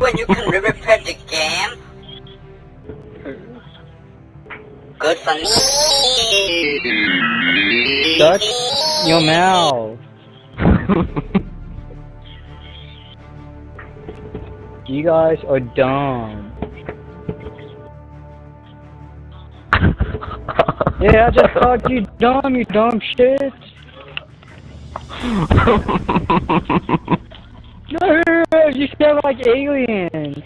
when you can repair the game? Good for me. Shut your mouth. You guys are dumb. Yeah, I just called you dumb, you dumb shit. No, you sound like aliens.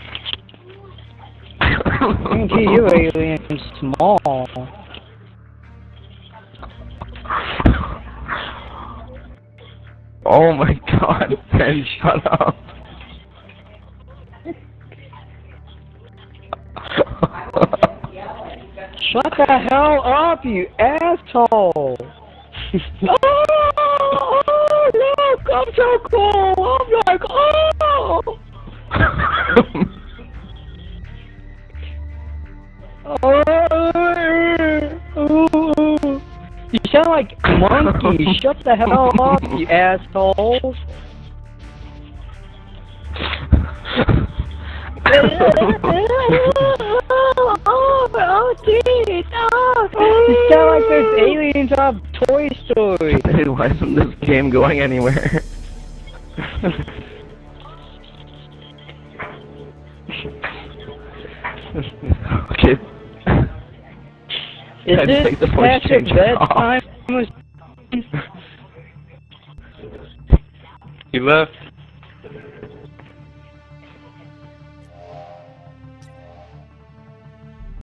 I can see you aliens small. Oh my god, Ben, shut up. Shut the hell up, you asshole! Oh, look, I'm so cool! I'm like, oh! You sound like a monkey. Shut the hell up, you asshole! Oh, dude! You sound like those aliens off Toy Story. Dude, why isn't this game going anywhere? Okay. Is this past your bedtime? He left.